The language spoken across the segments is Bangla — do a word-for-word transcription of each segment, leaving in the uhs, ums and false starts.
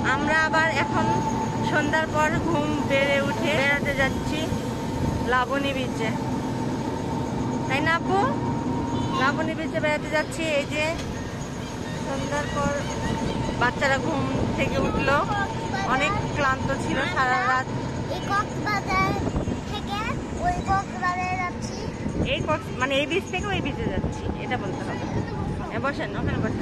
আমরা আবার এখন সন্ধ্যার পর ঘুম বেড়ে উঠে বেড়াতে যাচ্ছি লাবণী বিচে, তাই না আপু? লাবণী বিচে বেড়াতে যাচ্ছি। এই যে সন্ধ্যার পর বাচ্চারা ঘুম থেকে উঠলো, অনেক ক্লান্ত ছিল সারা রাত। এই মানে এই বিচ থেকে ওই বিচে যাচ্ছি, এটা বলতে হবে। বসেন, ওখানে বসেন।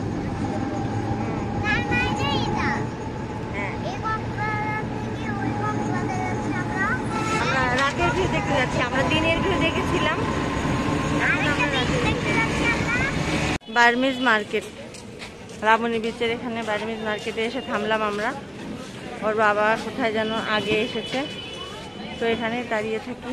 আমরা রাতের ভিউ দেখতে যাচ্ছি, আমরা দিনের ভিউ দেখেছিলাম। বার্মিজ মার্কেট, লাবণী বিচের এখানে বার্মিজ মার্কেটে এসে থামলাম আমরা। ওর বাবা কোথায় যেন আগে এসেছে, তো এখানে দাঁড়িয়ে থাকি।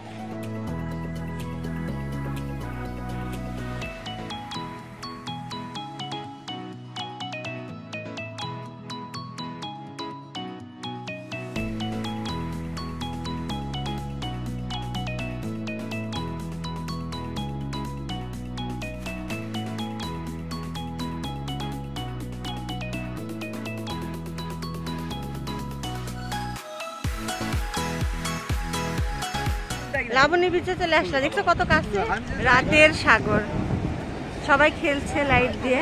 লাবণী বিচে চলে আসলে, দেখছো কত কাছে, রাতের সাগর, সবাই খেলছে লাইট দিয়ে,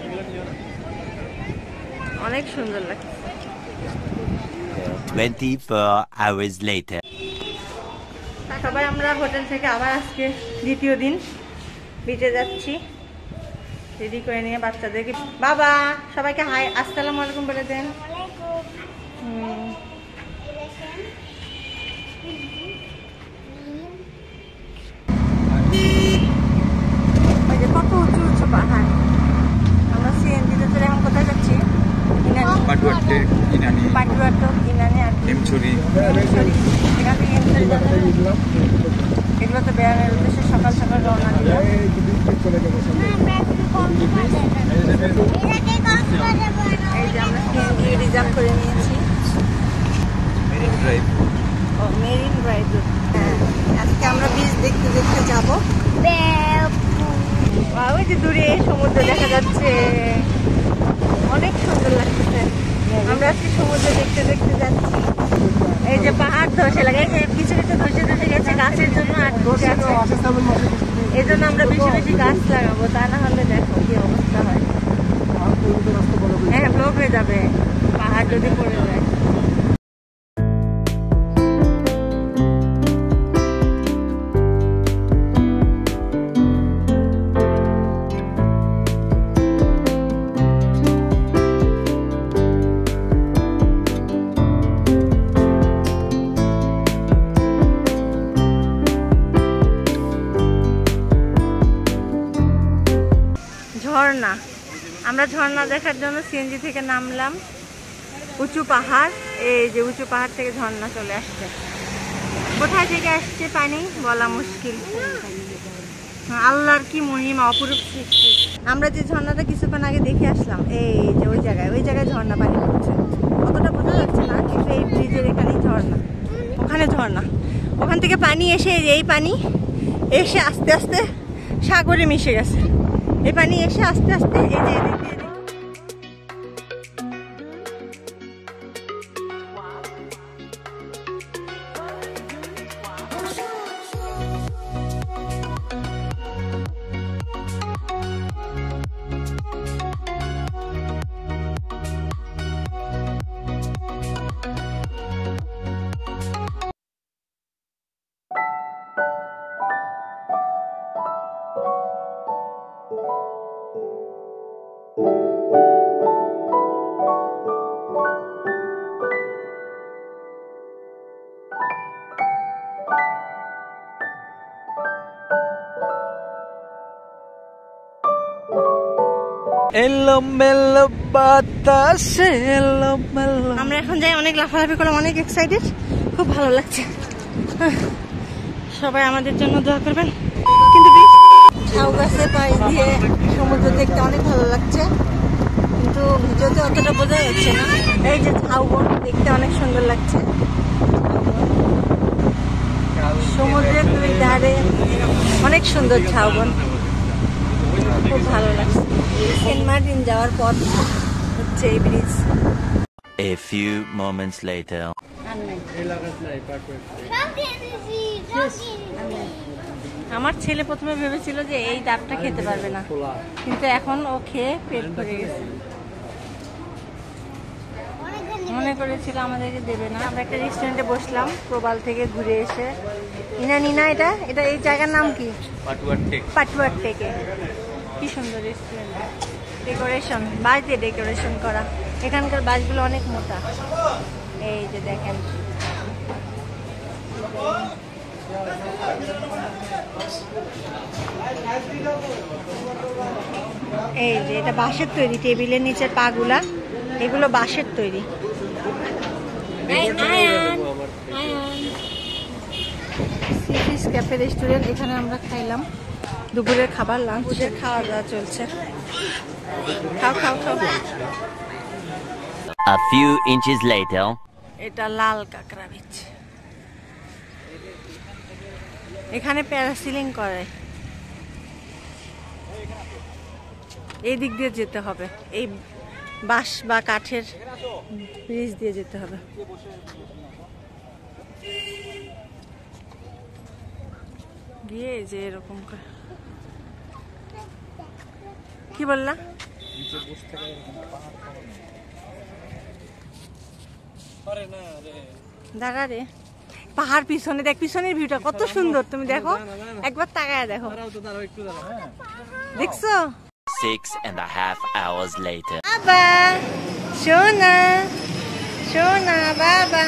অনেক সুন্দর লাগছে। সবাই আমরা হোটেল থেকে আবার আজকে দ্বিতীয় দিন বিচে যাচ্ছি, রেডি করে নিয়ে বাচ্চাদেরকে। বাবা সবাইকে হাই, আসসালামু আলাইকুম বলে দেন। হুম, কত উঁচু উঁচু পাহাড়। আমরা সিএনজিতে চলে এখন কোথায় যাচ্ছি? এগুলো তো বেড়ানোর উদ্দেশ্যে সকাল সকাল রওনা দিলাম। এই যে আমরা সিএনজি রিজার্ভ করে নিয়েছি। ও মেরিন ড্রাইভ। হ্যাঁ, আজকে আমরা বিচ দেখতে দেখতে যাবো। ওই যে দূরে সমুদ্র দেখা যাচ্ছে, অনেক সুন্দর লাগছে। আমরা আজকে সমুদ্র দেখতে দেখতে যাচ্ছি। এই যে পাহাড় ধসে লাগে, কিছু কিছু ধসে ধসে গেছে গাছের জন্য, আর বসে আছে। এই জন্য আমরা বেশি বেশি গাছ লাগাবো, তা না হলে দেখো কি অবস্থা হয়। হ্যাঁ, ব্লক হয়ে যাবে পাহাড় যদি পড়ে যায়। ঝর্ণা, আমরা ঝর্ণা দেখার জন্য সিএনজি থেকে নামলাম। উঁচু পাহাড়, এই যে উঁচু পাহাড় থেকে ঝর্ণা চলে আসছে। কোথায় থেকে আসছে পানি বলা মুশকিল। আল্লাহর কি মহিমা, অপরূপ সৃষ্টি। আমরা যে ঝর্ণাটা কিছুক্ষণ আগে দেখে আসলাম, এই যে ওই জায়গায় ওই জায়গায় ঝর্ণা পানি পড়ছে। অতটা বোঝা যাচ্ছে না, কিন্তু এই ব্রিজের এখানেই ঝর্ণা, ওখানে ঝর্ণা। ওখান থেকে পানি এসে এই পানি এসে আস্তে আস্তে সাগরে মিশে গেছে। এই পানি এসে আস্তে আস্তে এই যে এলোমেলো বাতাসে এলোমেলো। আমরা এখন যাই, অনেক লাফালাফি করলাম, অনেক এক্সাইটেড, খুব ভালো লাগছে। সবাই আমাদের জন্য দোয়া করবেন। কিন্তু ঝাউ গাছের পাশ দিয়ে সমুদ্র দেখতে অনেক ভালো লাগছে, কিন্তু ভিডিওতে অতটা বোঝা যাচ্ছে না। এই যে ঝাউ বন দেখতে অনেক সুন্দর লাগছে, সমুদ্রের দুই ধারে অনেক সুন্দর ঝাউ বন, খুব ভালো লাগছে। সেন্ট মার্টিন যাওয়ার পথ হচ্ছে এই bridge. A few moments later. আমার ছেলে প্রথমে ভেবেছিল যে এই ডাবটা খেতে পারবে না, কিন্তু এখন ও খেয়ে পেট ভরে গেছে। মনে করেছিল আমাদেরকে দেবে না। আমরা একটা রেস্টুরেন্টে বসলাম প্রবাল থেকে ঘুরে এসে। ইনা নিনা এটা এটা এই জায়গার নাম কি? পাটুয়ার টেক। পাটুয়ার টেকে। কি সুন্দর রেস্টুরেন্ট, ডেকোরেশন, বাঁশ দিয়ে ডেকোরেশন করা। এখানকার বাঁশগুলো অনেক মোটা। এই যে দেখেন, এই যে এটা বাঁশের তৈরি। টেবিলের নিচের পাগুলা এগুলো বাঁশের তৈরি। ক্যাফে রেস্টুরেন্ট, এখানে আমরা খাইলাম দুপুরের খাবার, লাঞ্চের খাওয়া দাওয়া চলছে। খাও খাও খাও। A few inches later. এটা লাল কাঁকড়া বিচ। এখানে প্যারাসিলিং করে। এই দিক দিয়ে যেতে হবে, এই বাঁশ বা কাঠের ব্রিজ দিয়ে যেতে হবে। গিয়ে যে এরকম করে। কি বললা? দাঁড়া রে, পাহাড় পিছনে দেখ, পিছনের ভিউটা কত সুন্দর, তুমি দেখো, একবার তাকায় দেখো। দেখছো? Six and a half hours later. বাবা সোনা, সোনা বাবা।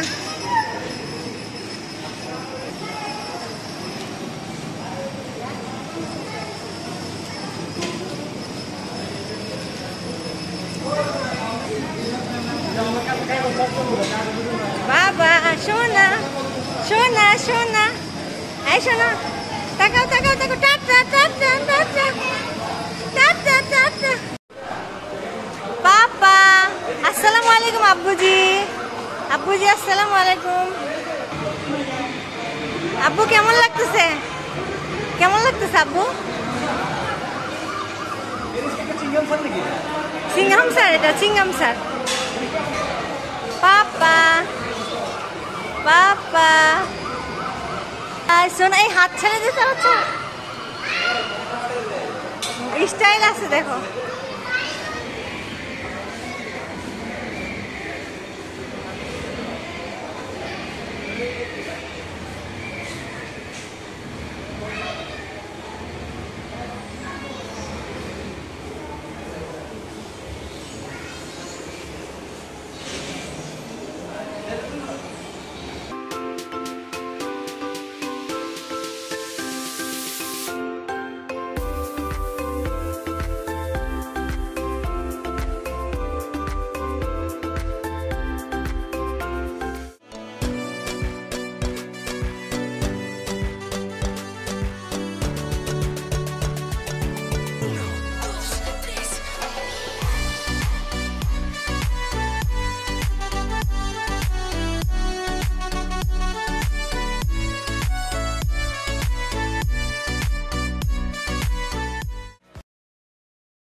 বাবা সোনা, সোনা সোনা, এই সোনা, তাকাও তাকাও তাকাও, tata tata tata tata tata. Papa আসসালামু আলাইকুম। আব্বুজি, আব্বুজি আসসালামু আলাইকুম। আব্বু কেমন লাগতেছে? কেমন লাগতেছে আব্বু? চিংগাম স্যার, এটা চিংগাম স্যার। পাপা পাপা শোনা, এই হাত ছেড়ে দিতে হচ্ছে, স্টাইল আছে দেখো।